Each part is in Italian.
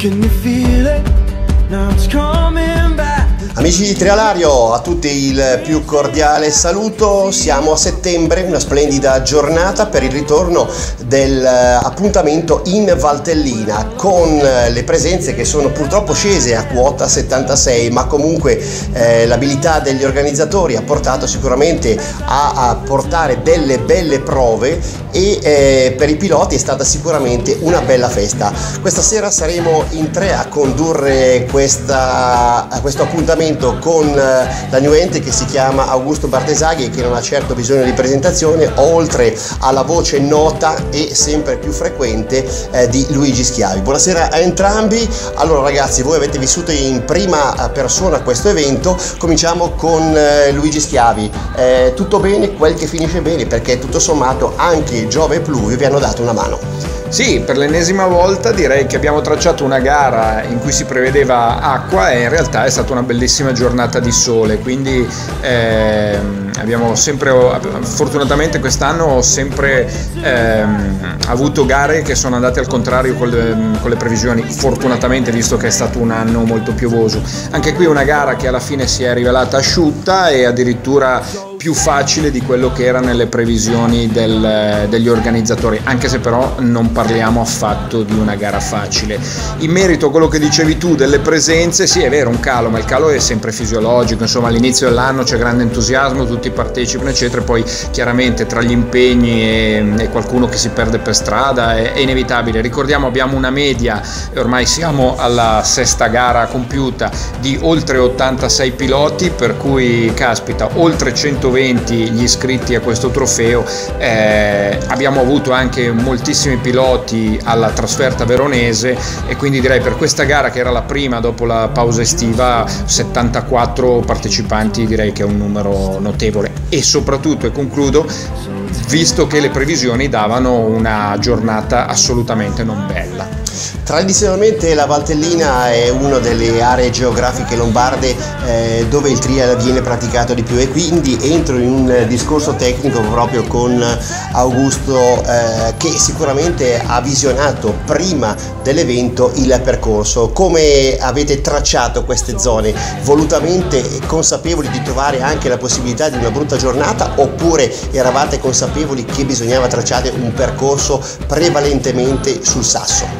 Can you feel it? Now it's coming back. Amici di Trialario, a tutti il più cordiale saluto. Siamo a settembre, una splendida giornata per il ritorno dell'appuntamento in Valtellina, con le presenze che sono purtroppo scese a quota 76, ma comunque l'abilità degli organizzatori ha portato sicuramente a portare delle belle prove e per i piloti è stata sicuramente una bella festa. Questa sera saremo in tre a condurre questo appuntamento con la new entry che si chiama Augusto Bartesaghi e che non ha certo bisogno di presentazione, oltre alla voce nota e sempre più frequente di Luigi Schiavi. Buonasera a entrambi. Allora ragazzi, voi avete vissuto in prima persona questo evento. Cominciamo con Luigi Schiavi. Tutto bene, quel che finisce bene, perché tutto sommato anche Giove e Pluvio vi hanno dato una mano. Sì, per l'ennesima volta direi che abbiamo tracciato una gara in cui si prevedeva acqua e in realtà è stata una bellissima giornata di sole, quindi abbiamo sempre, fortunatamente quest'anno ho sempre avuto gare che sono andate al contrario con le previsioni, fortunatamente, visto che è stato un anno molto piovoso. Anche qui una gara che alla fine si è rivelata asciutta e addirittura più facile di quello che era nelle previsioni degli organizzatori, anche se però non parliamo affatto di una gara facile. In merito a quello che dicevi tu delle presenze, sì, è vero, un calo, ma il calo è sempre fisiologico, insomma all'inizio dell'anno c'è grande entusiasmo, tutti partecipano eccetera, poi chiaramente tra gli impegni e qualcuno che si perde per strada è inevitabile. Ricordiamo, abbiamo una media, e ormai siamo alla sesta gara compiuta, di oltre 86 piloti, per cui caspita, oltre 120 gli iscritti a questo trofeo. Abbiamo avuto anche moltissimi piloti alla trasferta veronese e quindi direi per questa gara, che era la prima dopo la pausa estiva, 74 partecipanti direi che è un numero notevole. E soprattutto, e concludo, visto che le previsioni davano una giornata assolutamente non bella. Tradizionalmente la Valtellina è una delle aree geografiche lombarde dove il trial viene praticato di più, e quindi entro in un discorso tecnico proprio con Augusto che sicuramente ha visionato prima dell'evento il percorso. Come avete tracciato queste zone? Volutamente consapevoli di trovare anche la possibilità di una brutta giornata, oppure eravate consapevoli che bisognava tracciare un percorso prevalentemente sul sasso?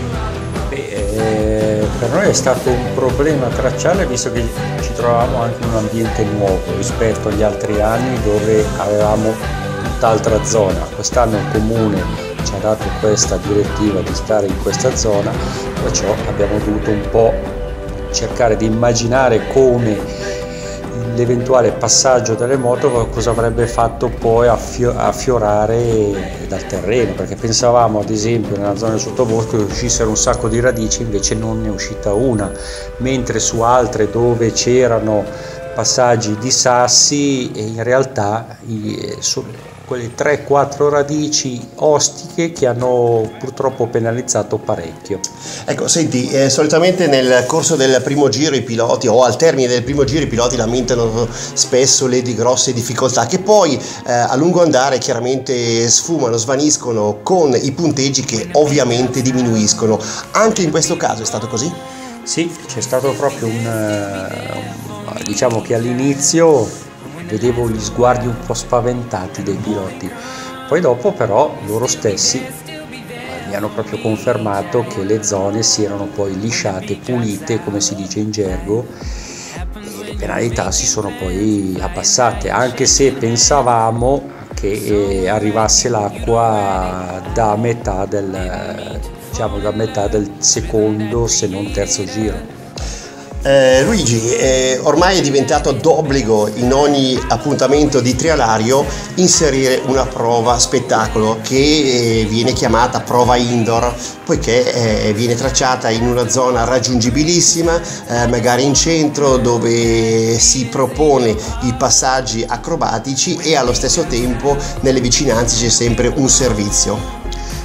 Per noi è stato un problema tracciare, visto che ci trovavamo anche in un ambiente nuovo rispetto agli altri anni dove avevamo tutt'altra zona. Quest'anno il comune ci ha dato questa direttiva di stare in questa zona, perciò abbiamo dovuto un po' cercare di immaginare come l'eventuale passaggio delle moto cosa avrebbe fatto poi affiorare dal terreno, perché pensavamo ad esempio nella zona del sottobosco che uscissero un sacco di radici, invece non ne è uscita una, mentre su altre dove c'erano passaggi di sassi in realtà sono quelle 3-4 radici ostiche che hanno purtroppo penalizzato parecchio. Ecco, senti, solitamente nel corso del primo giro i piloti, o al termine del primo giro, i piloti lamentano spesso le grosse difficoltà che poi a lungo andare chiaramente sfumano, svaniscono con i punteggi che ovviamente diminuiscono. Anche in questo caso è stato così? Sì, c'è stato proprio diciamo che all'inizio vedevo gli sguardi un po' spaventati dei piloti, poi dopo però loro stessi mi hanno proprio confermato che le zone si erano poi lisciate, pulite come si dice in gergo, e le penalità si sono poi abbassate, anche se pensavamo che arrivasse l'acqua da metà del secondo se non terzo giro. Luigi, ormai è diventato d'obbligo in ogni appuntamento di trialario inserire una prova spettacolo che viene chiamata prova indoor, poiché viene tracciata in una zona raggiungibilissima, magari in centro, dove si propone i passaggi acrobatici e allo stesso tempo nelle vicinanze c'è sempre un servizio.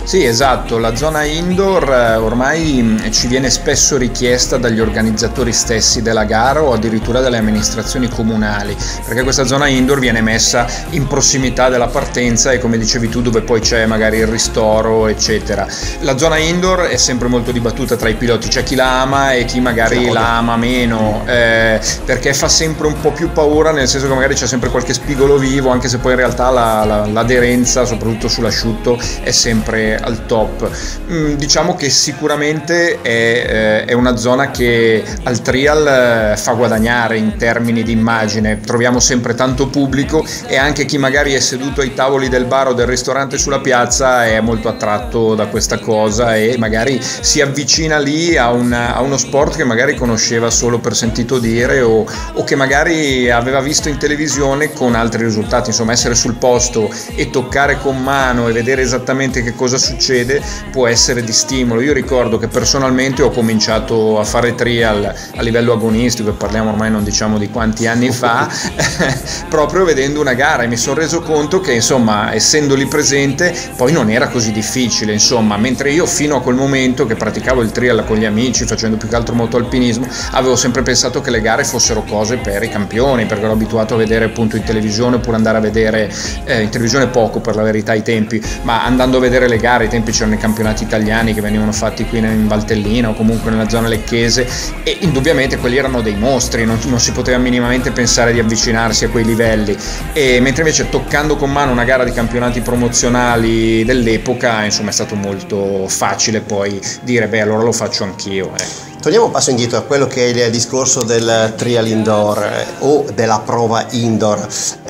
Sì, esatto, la zona indoor ormai ci viene spesso richiesta dagli organizzatori stessi della gara o addirittura dalle amministrazioni comunali, perché questa zona indoor viene messa in prossimità della partenza e, come dicevi tu, dove poi c'è magari il ristoro eccetera. La zona indoor è sempre molto dibattuta tra i piloti, c'è chi la ama e chi magari la ama meno, perché fa sempre un po' più paura, nel senso che magari c'è sempre qualche spigolo vivo, anche se poi in realtà l'aderenza, soprattutto sull'asciutto, è sempre al top. Diciamo che sicuramente è una zona che al trial fa guadagnare in termini di immagine, troviamo sempre tanto pubblico e anche chi magari è seduto ai tavoli del bar o del ristorante sulla piazza è molto attratto da questa cosa e magari si avvicina lì a uno sport che magari conosceva solo per sentito dire o che magari aveva visto in televisione con altri risultati. Insomma, essere sul posto e toccare con mano e vedere esattamente che cosa succede può essere di stimolo. Io ricordo che personalmente ho cominciato a fare trial a livello agonistico, e parliamo ormai non diciamo di quanti anni fa, proprio vedendo una gara, e mi sono reso conto che, insomma, essendo lì presente poi non era così difficile, insomma, mentre io fino a quel momento che praticavo il trial con gli amici facendo più che altro motoalpinismo avevo sempre pensato che le gare fossero cose per i campioni, perché ero abituato a vedere appunto in televisione, oppure andare a vedere in televisione poco per la verità ai tempi, ma andando a vedere le gare, ai tempi c'erano i campionati italiani che venivano fatti qui in Valtellina o comunque nella zona lecchese, e indubbiamente quelli erano dei mostri, non si poteva minimamente pensare di avvicinarsi a quei livelli, e mentre invece toccando con mano una gara di campionati promozionali dell'epoca, insomma, è stato molto facile poi dire beh, allora lo faccio anch'io. Torniamo un passo indietro a quello che è il discorso del trial indoor o della prova indoor.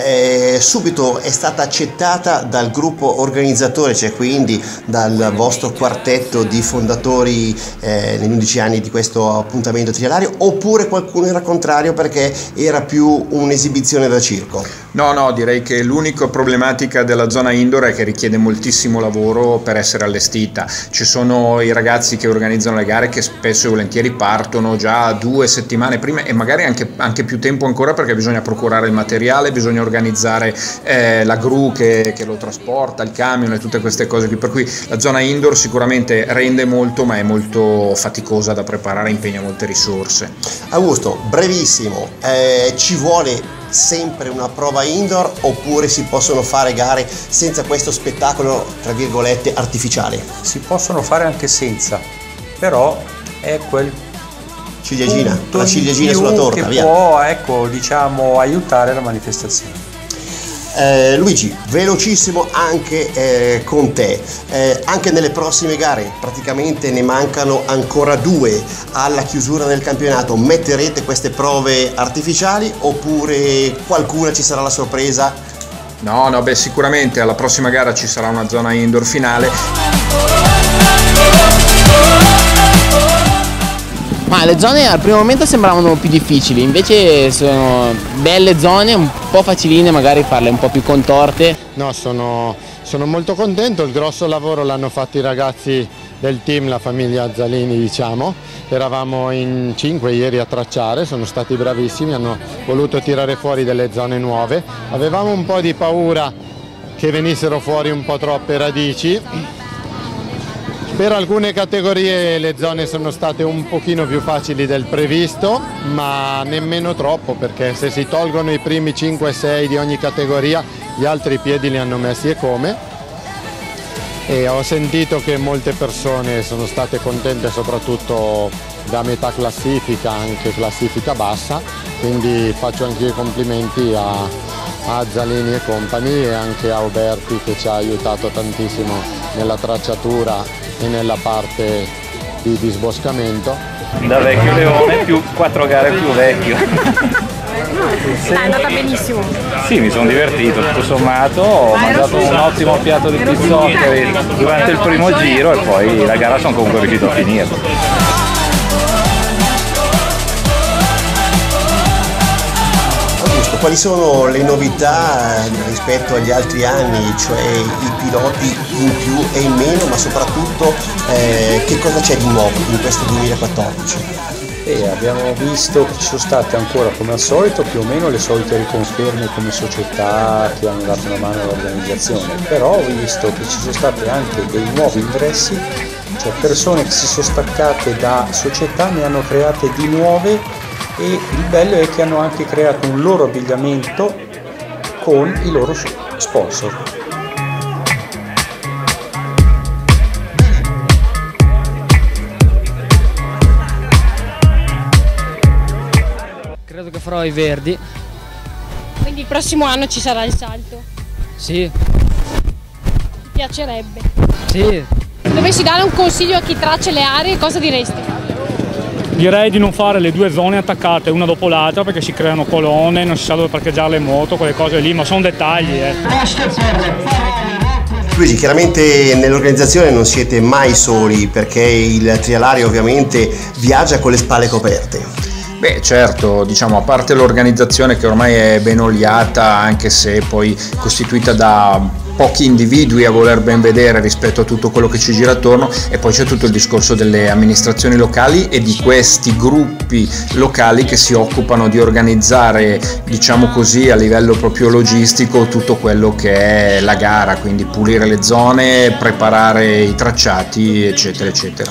Subito è stata accettata dal gruppo organizzatore, cioè quindi dal vostro quartetto di fondatori negli 11 anni di questo appuntamento trialario, oppure qualcuno era contrario perché era più un'esibizione da circo? No, direi che l'unica problematica della zona indoor è che richiede moltissimo lavoro per essere allestita. Ci sono i ragazzi che organizzano le gare che spesso e volentieri partono già 2 settimane prima e magari anche più tempo ancora, perché bisogna procurare il materiale, bisogna organizzare la gru che lo trasporta, il camion e tutte queste cose qui, per cui la zona indoor sicuramente rende molto, ma è molto faticosa da preparare, impegna molte risorse. Augusto, brevissimo, ci vuole sempre una prova indoor oppure si possono fare gare senza questo spettacolo tra virgolette artificiale? Si possono fare anche senza, però è quel ciliegina, la ciliegina sulla torta, che via. può, ecco, diciamo, aiutare la manifestazione. Luigi, velocissimo anche con te, anche nelle prossime gare, praticamente ne mancano ancora 2 alla chiusura del campionato, metterete queste prove artificiali oppure qualcuna ci sarà la sorpresa? No, beh, sicuramente alla prossima gara ci sarà una zona indoor finale. Ma le zone al primo momento sembravano più difficili, invece sono belle zone, un po' faciline magari farle un po' più contorte. No, sono molto contento, il grosso lavoro l'hanno fatto i ragazzi del team, la famiglia Zalini diciamo. Eravamo in 5 ieri a tracciare, sono stati bravissimi, hanno voluto tirare fuori delle zone nuove. Avevamo un po' di paura che venissero fuori un po' troppe radici. Per alcune categorie le zone sono state un pochino più facili del previsto, ma nemmeno troppo, perché se si tolgono i primi 5-6 di ogni categoria, gli altri piedi li hanno messi e come. E ho sentito che molte persone sono state contente, soprattutto da metà classifica, anche classifica bassa, quindi faccio anche i complimenti a Zalini e compagni e anche a Oberti che ci ha aiutato tantissimo nella tracciatura e nella parte di disboscamento. Da vecchio leone più 4 gare più vecchio. È andata benissimo. Sì, mi sono divertito, tutto sommato, ho mangiato un ottimo piatto di pizzoccheri durante il primo giro e poi la gara sono comunque riuscito a finire. Quali sono le novità rispetto agli altri anni, cioè i piloti in più e in meno, ma soprattutto che cosa c'è di nuovo in questo 2014? Abbiamo visto che ci sono state ancora, come al solito, più o meno le solite riconferme come società che hanno dato una mano all'organizzazione, però ho visto che ci sono stati anche dei nuovi ingressi, cioè persone che si sono staccate da società, ne hanno create di nuove, e il bello è che hanno anche creato un loro abbigliamento con i loro sponsor. Credo che farò i Verdi. Quindi il prossimo anno ci sarà il salto. Sì. Ti piacerebbe? Sì. Dovessi dare un consiglio a chi traccia le aree, cosa diresti? Direi di non fare le due zone attaccate una dopo l'altra, perché si creano colonne, non si sa dove parcheggiare le moto, quelle cose lì, ma sono dettagli. Luigi, chiaramente nell'organizzazione non siete mai soli, perché il Trialario ovviamente viaggia con le spalle coperte. Beh, certo, diciamo, a parte l'organizzazione che ormai è ben oliata, anche se poi costituita da pochi individui a voler ben vedere rispetto a tutto quello che ci gira attorno, e poi c'è tutto il discorso delle amministrazioni locali e di questi gruppi locali che si occupano di organizzare, diciamo così, a livello proprio logistico tutto quello che è la gara, quindi pulire le zone, preparare i tracciati, eccetera eccetera.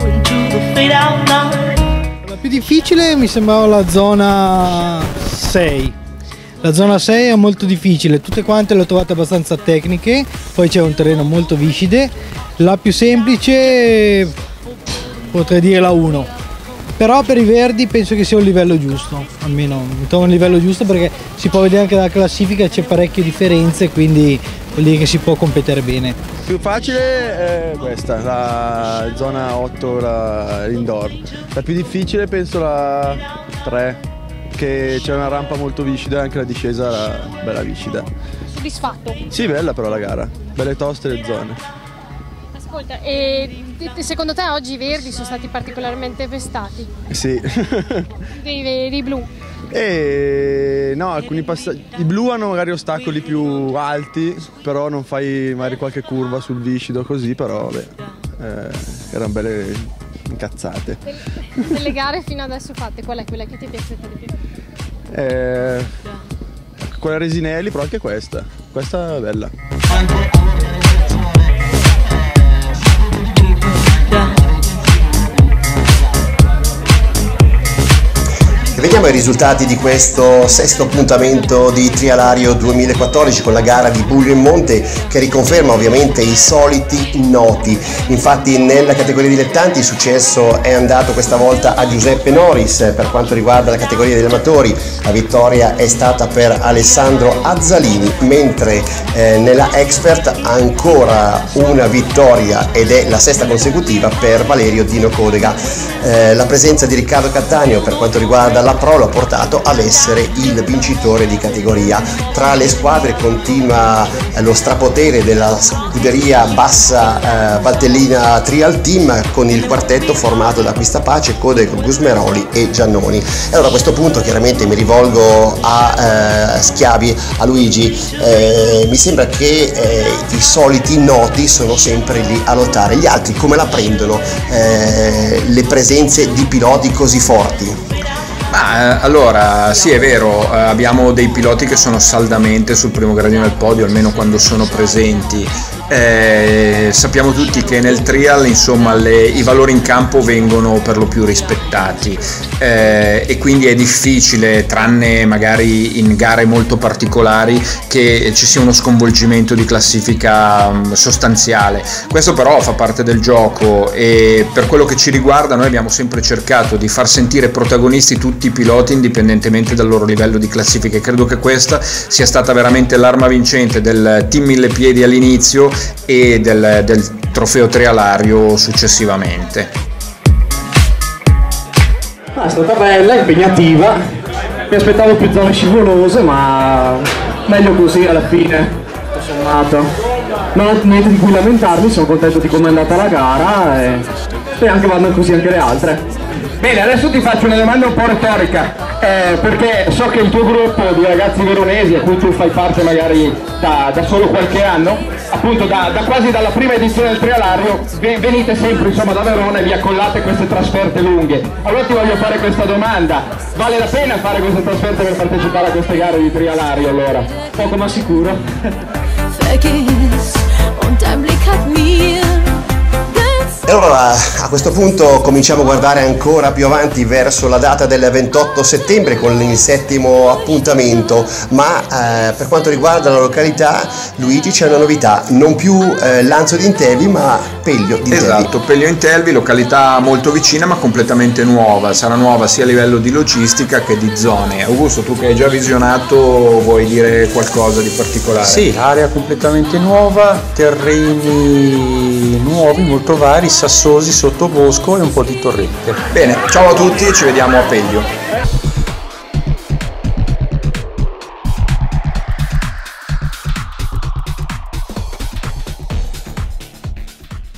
La più difficile mi sembrava la zona 6. La zona 6 è molto difficile, tutte quante le ho trovate abbastanza tecniche, poi c'è un terreno molto viscide. La più semplice potrei dire la 1, però per i verdi penso che sia un livello giusto, almeno mi trovo un livello giusto, perché si può vedere anche dalla classifica, c'è parecchie differenze, quindi vuol dire che si può competere bene. Più facile è questa, la zona 8, l'indoor. La più difficile penso la 3, che c'è una rampa molto viscida, anche la discesa era bella viscida. Soddisfatto? Sì, bella però la gara, belle toste le zone. Ascolta, e secondo te oggi i verdi sono stati particolarmente pestati? Sì. Dei veri blu? No, alcuni passaggi. I blu hanno magari ostacoli più alti, però non fai magari qualche curva sul viscido così, però vabbè, erano belle incazzate. Delle gare fino adesso fatte, qual è quella che ti è piaciuta di più? Quella Resinelli, però anche questa è bella. Vediamo i risultati di questo sesto appuntamento di Trialario 2014 con la gara di Buglio in Monte, che riconferma ovviamente i soliti noti. Infatti nella categoria dilettanti il successo è andato questa volta a Giuseppe Noris. Per quanto riguarda la categoria degli amatori, la vittoria è stata per Alessandro Azzalini, mentre nella Expert ancora una vittoria, ed è la sesta consecutiva, per Valerio Dino Codega. La presenza di Riccardo Cattaneo per quanto riguarda la Pro l'ha portato ad essere il vincitore di categoria. Tra le squadre continua lo strapotere della scuderia Bassa Valtellina Trial Team, con il quartetto formato da Acquistapace, Codega, Gusmeroli e Giannoni. E allora a questo punto chiaramente mi rivolgo a Schiavi, a Luigi. Mi sembra che i soliti noti sono sempre lì a lottare. Gli altri come la prendono le presenze di piloti così forti? Allora, sì, è vero, abbiamo dei piloti che sono saldamente sul primo gradino del podio, almeno quando sono presenti. Sappiamo tutti che nel trial, insomma, i valori in campo vengono per lo più rispettati, e quindi è difficile, tranne magari in gare molto particolari, che ci sia uno sconvolgimento di classifica sostanziale. Questo però fa parte del gioco, e per quello che ci riguarda noi abbiamo sempre cercato di far sentire protagonisti tutti i piloti indipendentemente dal loro livello di classifica, e credo che questa sia stata veramente l'arma vincente del team Mille Piedi all'inizio e del trofeo Trialario successivamente. È stata bella, impegnativa, mi aspettavo più zone scivolose, ma meglio così alla fine, tutto sommato. Non ho niente di cui lamentarmi, sono contento di come è andata la gara e spero che vadano così anche le altre. Bene, adesso ti faccio una domanda un po' retorica. perché so che il tuo gruppo di ragazzi veronesi, a cui tu fai parte magari da solo qualche anno, appunto da quasi dalla prima edizione del Trialario, venite sempre insomma da Verona e vi accollate queste trasferte lunghe. Allora ti voglio fare questa domanda: vale la pena fare queste trasferte per partecipare a queste gare di Trialario allora? Poco ma sicuro. E allora a questo punto cominciamo a guardare ancora più avanti verso la data del 28 settembre con il 7° appuntamento, ma per quanto riguarda la località, Luigi, c'è una novità, non più Lanzo di Intevi ma Peglio di Intevi. Esatto, Peglio Intevi, località molto vicina ma completamente nuova, sarà nuova sia a livello di logistica che di zone. Augusto, tu che hai già visionato, vuoi dire qualcosa di particolare? Sì, area completamente nuova, terreni nuovi, molto vari, sassosi, sottobosco e un po' di torrente. Bene, ciao a tutti e ci vediamo a Peglio.